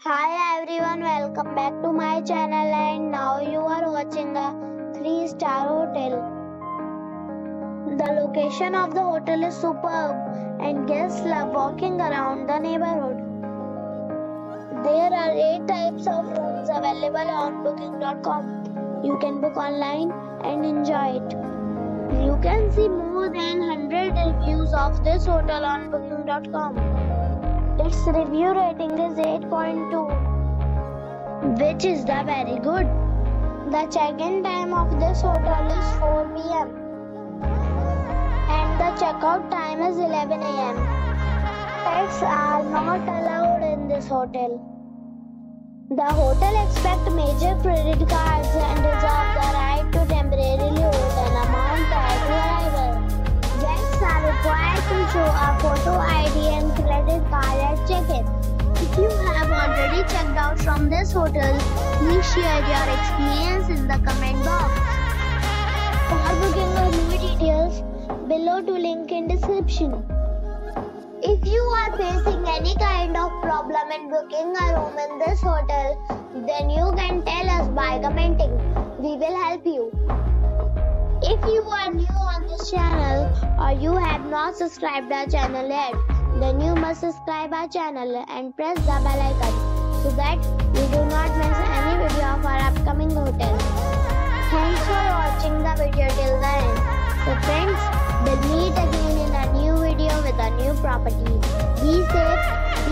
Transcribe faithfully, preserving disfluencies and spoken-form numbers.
Hi everyone, welcome back to my channel and now you are watching a three star hotel. The location of the hotel is superb and guests love walking around the neighborhood. There are eight types of rooms available on booking dot com. You can book online and enjoy it. You can see more than one hundred reviews of this hotel on booking dot com. Its review rating is eight point two, which is the very good. The check-in time of this hotel is four p m and the check-out time is eleven a m Pets are not allowed in this hotel. The hotel accepts major credit cards and reserves the right to temporarily hold an amount prior to arrival. Guests are required to show a photo I D and credit card at check-in. If you have already checked out from this hotel, please share your experience in the comment box. For booking or more details, below to link in description. If you are facing any kind of problem in booking a room in this hotel, then you can tell us by commenting. We will help you. If you are new on this channel or you have not subscribed our channel yet, then you must subscribe our channel and press the bell icon so that you do not miss any video of our upcoming hotel. Thanks for watching the video till the end. So friends, we'll meet again in a new video with a new property. Be safe.